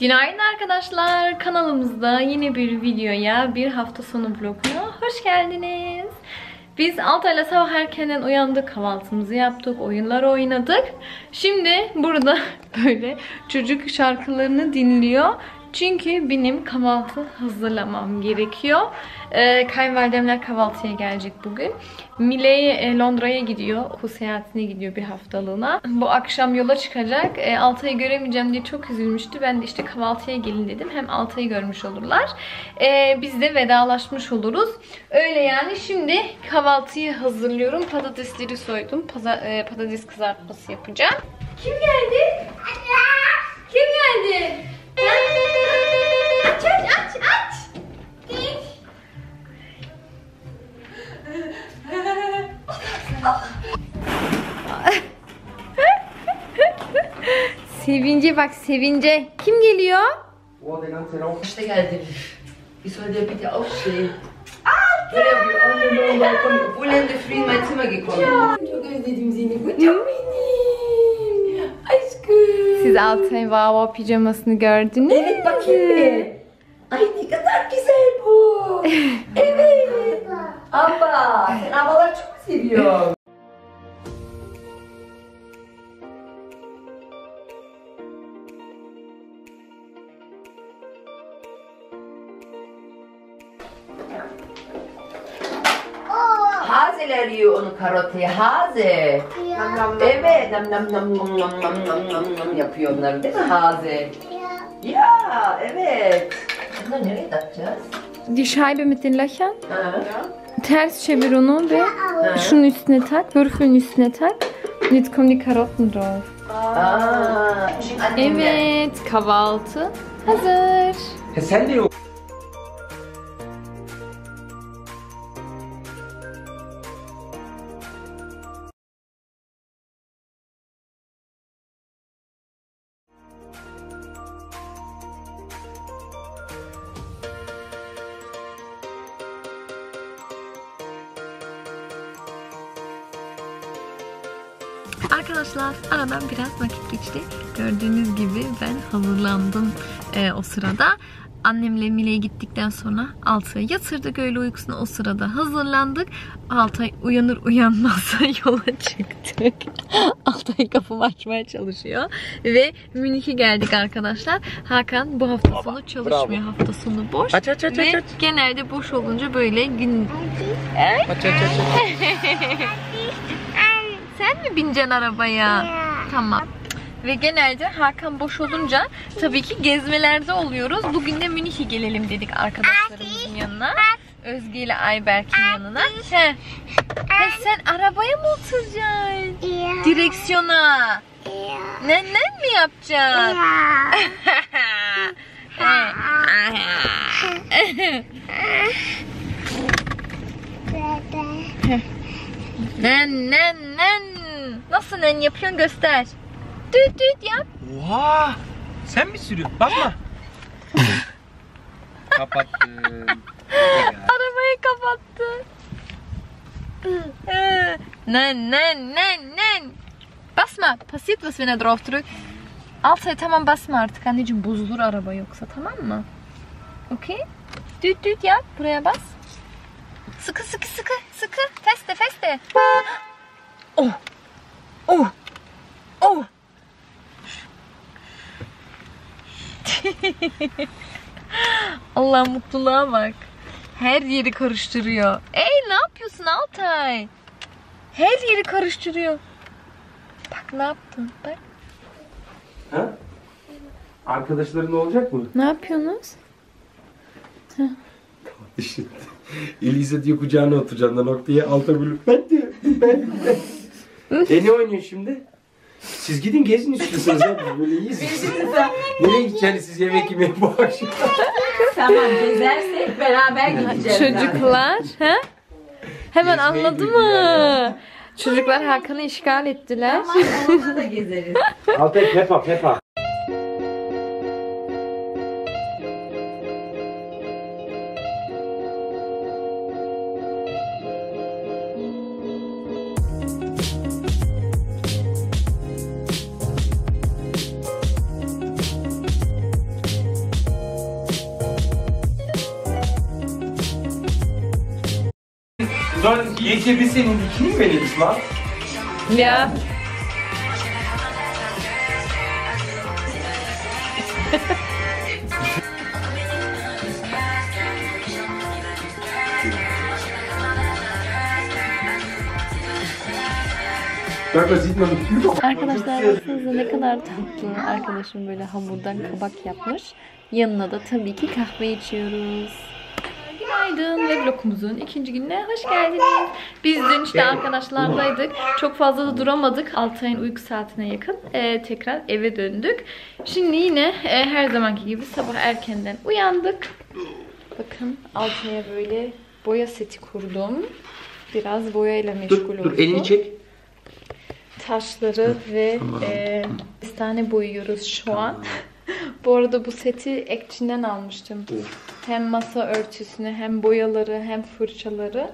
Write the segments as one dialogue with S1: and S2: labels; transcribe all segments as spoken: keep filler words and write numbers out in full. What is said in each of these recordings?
S1: Günaydın arkadaşlar. Kanalımızda yine bir videoya, bir hafta sonu vloguna hoş geldiniz. Biz Altay'la sabah erkenden uyandık, kahvaltımızı yaptık, oyunlar oynadık. Şimdi burada böyle çocuk şarkılarını dinliyor. Çünkü benim kahvaltı hazırlamam gerekiyor. Ee, kayınvalidemler kahvaltıya gelecek bugün. Miley e, Londra'ya gidiyor. Okul seyahatine gidiyor bir haftalığına. Bu akşam yola çıkacak. E, Altay'ı göremeyeceğim diye çok üzülmüştü. Ben de işte kahvaltıya gelin dedim. Hem Altay'ı görmüş olurlar. E, biz de vedalaşmış oluruz. Öyle yani. Şimdi kahvaltıyı hazırlıyorum. Patatesleri soydum. Paza, e, patates kızartması yapacağım. Kim geldi? Kim geldi? Aç aç aç aç. Sevince bak, sevince. Kim geliyor?
S2: Oh, der ganze Raum. İşte geldi. Wie soll der bitte aufstehen? Ah, der yapıyor. Anne ne oldu? Obwohl er in der Früh in mein Zimmer gekommen. Ja, çok özledim seni. Kocam benim. Aşkım.
S1: Siz Altay Vava pijamasını gördünüz.
S2: Evet, bakayım bir. Ay ne kadar güzel bu. Evet. Abba, sen ablaları çok seviyorum. Hazeler yiyor onu, karotayı. Haze. Nam nam nam. Evet. Nam nam nam nam nam nam nam nam nam yapıyor onları, değil mi Haze? Ya. Ya evet. Bunları nereye takacağız?
S1: Die Scheibe mit den Löchern.
S2: Ha.
S1: Ters çevir onu ve şunun üstüne tak. Würfeln üstüne tak. Und jetzt kommen die Karotten drauf.
S2: Aa.
S1: Evet, kahvaltı hazır.
S2: Ha, sen de yok.
S1: Arkadaşlar aradan biraz vakit geçti. Gördüğünüz gibi ben hazırlandım e, o sırada. Annemle Miley'e gittikten sonra Altay'ı yatırdık öyle uykusuna, o sırada hazırlandık. Altay uyanır uyanmaz yola çıktık. Altay kapımı açmaya çalışıyor. Ve Münih'e geldik arkadaşlar. Hakan bu hafta sonu çalışmıyor. Bravo. Hafta sonu boş.
S2: Aç aç aç
S1: Ve
S2: aç. aç.
S1: genelde boş olunca böyle gün...
S2: Aç aç aç aç.
S1: Sen mi bineceksin arabaya? Tamam. Ve genelde Hakan boş olunca tabii ki gezmelerde oluyoruz. Bugün de Münih'e gelelim dedik arkadaşlarımızın yanına. Özge ile Ayberk'in yanına. He. He, sen arabaya mı oturacaksın? Direksiyona. Nennen mi yapacaksın? Nen nen nen. Nasıl nen yapıyorsun, göster. Düt düt yap.
S3: Oha! Sen mi sürüyorsun? Bakma. Kapattım.
S1: Arabayı kapattı. Nen nen nen nen. Basma. Passiert was wenn er drauf drückt. Altay tamam, basma artık anneciğim, bozulur araba yoksa, tamam mı? Okey? Düt düt yap. Buraya bas. Sıkı sıkı sıkı sıkı. Feste feste. Oh. Oh. Oh. Allah, mutluluğa bak. Her yeri karıştırıyor. Ey, ne yapıyorsun Altay? Her yeri karıştırıyor. Bak ne yaptın, bak.
S3: Ha? Arkadaşların olacak mı?
S1: Ne yapıyorsunuz?
S3: Şimdi Elisa diyor kucağına oturacağından noktaya alta bölüp ben diyor. Ben. E ne oynuyor şimdi? Siz gidin gezin istiyorsanız ya, biz böyle iyiyiz. Nereye gideceksiniz siz yemek yemeye bu akşam?
S2: Tamam, gezersek beraber gideceğiz.
S1: Çocuklar, ha? Hemen
S3: Gezmeye
S1: anladı
S3: gidiyor
S1: mı?
S3: yani.
S1: Çocuklar Hakan'ı işgal ettiler.
S2: Tamam, onunla da gezeriz.
S3: Altay Peppa Peppa. Sollen, geht hier ein bisschen in die Knie, wenn ihr das macht?
S1: Ja.
S3: Bak, da sieht man überhaupt.
S1: Arkadaşlar baksanıza ne kadar tatlı. Arkadaşım böyle hamurdan kabak yapmış. Yanına da tabii ki kahve içiyoruz. Günaydın ve vlogumuzun ikinci gününe hoş geldiniz. Biz dün işte arkadaşlardaydık. Çok fazla da duramadık. Altay'ın uyku saatine yakın. Ee, tekrar eve döndük. Şimdi yine e, her zamanki gibi sabah erkenden uyandık. Bakın Altay'a böyle boya seti kurdum. Biraz boyayla meşgul
S3: Dur,
S1: oldum.
S3: dur elini çek.
S1: Taşları ve e, bir tane boyuyoruz şu an. Bu arada bu seti Ekçin'den almıştım. Hem masa örtüsünü, hem boyaları, hem fırçaları.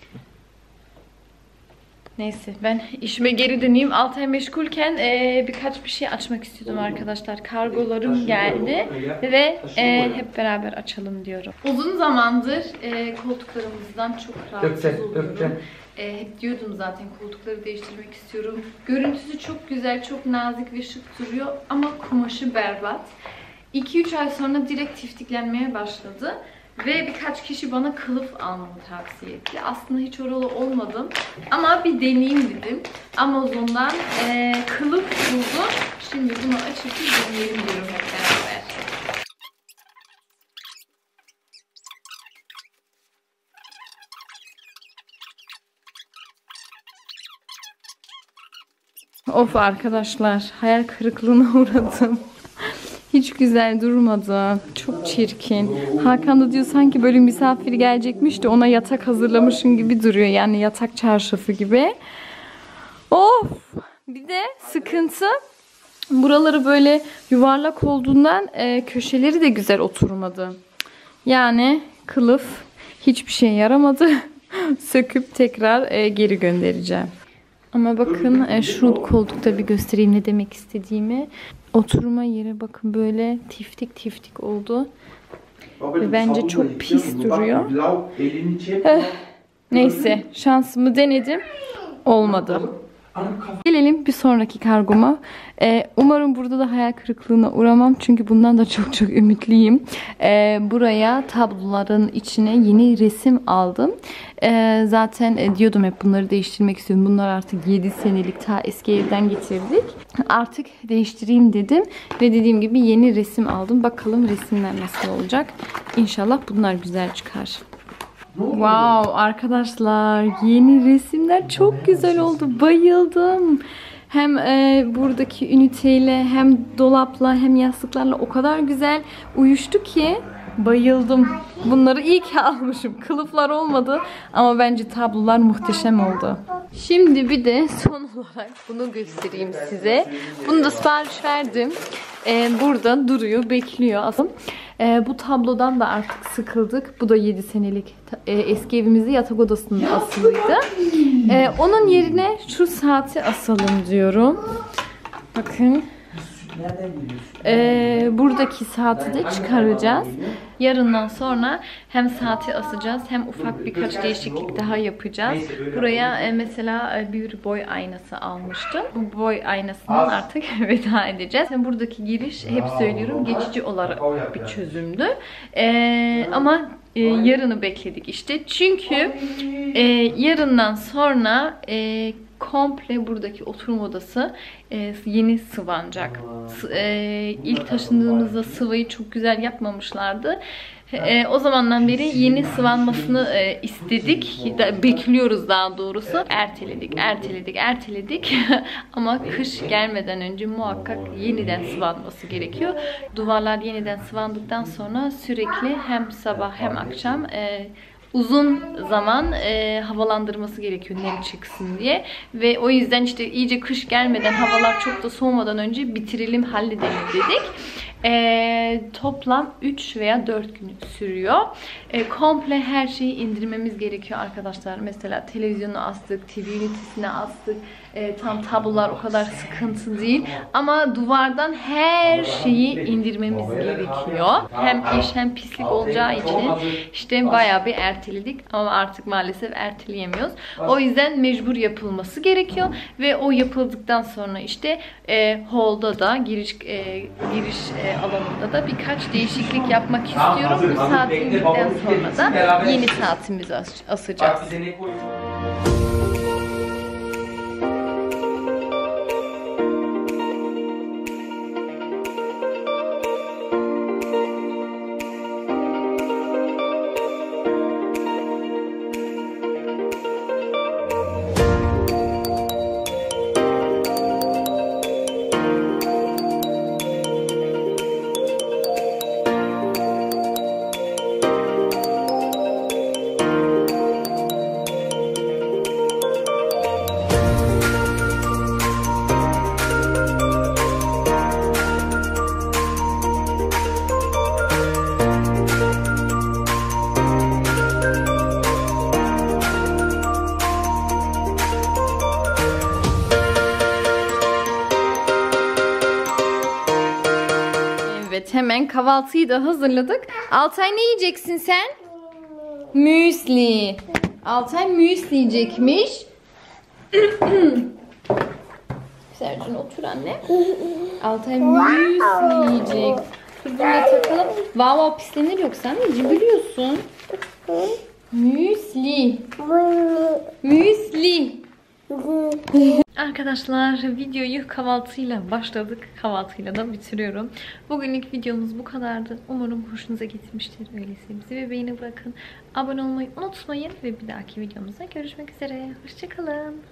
S1: Neyse ben işime geri döneyim. Altay meşgulken e, birkaç bir şey açmak istiyordum arkadaşlar. Kargolarım geldi ve e, hep beraber açalım diyorum. Uzun zamandır e, koltuklarımızdan çok rahatsız oluyorum. E, hep diyordum zaten koltukları değiştirmek istiyorum. Görüntüsü çok güzel, çok nazik ve şık duruyor ama kumaşı berbat. iki üç ay sonra direkt tiftiklenmeye başladı. Ve birkaç kişi bana kılıf almamı tavsiye etti. Aslında hiç oralı olmadım. Ama bir deneyeyim dedim. Amazon'dan e, kılıf buldum. Şimdi bunu açıp deneyelim diyorum hep beraber. Of arkadaşlar, hayal kırıklığına uğradım. Hiç güzel durmadı. Çok çirkin. Hakan da diyor sanki böyle misafir gelecekmiş de ona yatak hazırlamışım gibi duruyor. Yani yatak çarşafı gibi. Of! Bir de sıkıntı. Buraları böyle yuvarlak olduğundan e, köşeleri de güzel oturmadı. Yani kılıf hiçbir şeye yaramadı. Söküp tekrar e, geri göndereceğim. Ama bakın e, şu koltukta bir göstereyim ne demek istediğimi. Oturma yeri bakın böyle tiftik tiftik oldu. Ve bence çok pis duruyor. Neyse şansımı denedim. Olmadı. Gelelim bir sonraki kargoma. Ee, umarım burada da hayal kırıklığına uğramam. Çünkü bundan da çok çok ümitliyim. Ee, buraya tabloların içine yeni resim aldım. Ee, zaten e, diyordum hep bunları değiştirmek istiyorum. Bunlar artık yedi senelik ta eski evden getirdik. Artık değiştireyim dedim. Ve dediğim gibi yeni resim aldım. Bakalım resimler nasıl olacak. İnşallah bunlar güzel çıkar. Wow arkadaşlar yeni resimler çok güzel oldu. Bayıldım. Hem e, buradaki üniteyle hem dolapla hem yastıklarla o kadar güzel uyuştu ki bayıldım. Bunları iyi ki almışım. Kılıflar olmadı ama bence tablolar muhteşem oldu. Şimdi bir de son olarak bunu göstereyim size. Bunu da sipariş verdim. Ee, burada duruyor, bekliyor aslında. Ee, bu tablodan da artık sıkıldık. Bu da yedi senelik e, eski evimizde yatak odasında asılıydı. Ee, onun yerine şu saati asalım diyorum. Bakın. Ee, buradaki saati de çıkaracağız. Yarından sonra hem saati asacağız hem ufak birkaç değişiklik daha yapacağız. Buraya e, mesela e, bir boy aynası almıştım. Bu boy aynasından artık veda edeceğiz. Yani buradaki giriş hep söylüyorum geçici olarak bir çözümdü. Ee, ama e, yarını bekledik işte. Çünkü e, yarından sonra e, komple buradaki oturma odası e, yeni sıvanacak. E, ilk taşındığımızda sıvayı çok güzel yapmamışlardı. E, o zamandan beri yeni sıvanmasını e, istedik. Da, bekliyoruz daha doğrusu. Erteledik, erteledik, erteledik. Ama kış gelmeden önce muhakkak yeniden sıvanması gerekiyor. Duvarlar yeniden sıvandıktan sonra sürekli hem sabah hem akşam e, uzun zaman e, havalandırması gerekiyor nem çıksın diye. Ve o yüzden işte iyice kış gelmeden, havalar çok da soğumadan önce bitirelim, halledelim dedik. E, toplam üç veya dört gün sürüyor. E, komple her şeyi indirmemiz gerekiyor arkadaşlar. Mesela televizyonu astık, T V ünitesine astık. e, tam tablolar o kadar sıkıntı değil. Ama duvardan her şeyi indirmemiz gerekiyor. Hem iş hem pislik olacağı için işte bayağı bir erteledik. Ama artık maalesef erteleyemiyoruz. O yüzden mecbur yapılması gerekiyor. Ve o yapıldıktan sonra işte e, hall'da da giriş e, giriş e, alanında da birkaç değişiklik yapmak istiyorum. Bu saat indikten sonra da yeni saatimizi as asacağız. Evet, hemen kahvaltıyı da hazırladık. Altay ne yiyeceksin sen? Müsli. Altay müsli yiyecekmiş. Sercan otur anne. Altay müsli yiyecek. Dur bunu da takalım. Vav vav pislenir yoksa anneciğim biliyorsun. Müsli. Müsli. Arkadaşlar videoyu kahvaltıyla başladık. Kahvaltıyla da bitiriyorum. Bugünlük videomuz bu kadardı. Umarım hoşunuza gitmiştir. Öyleyse bizi ve beğeni bırakın. Abone olmayı unutmayın. Ve bir dahaki videomuzda görüşmek üzere. Hoşçakalın.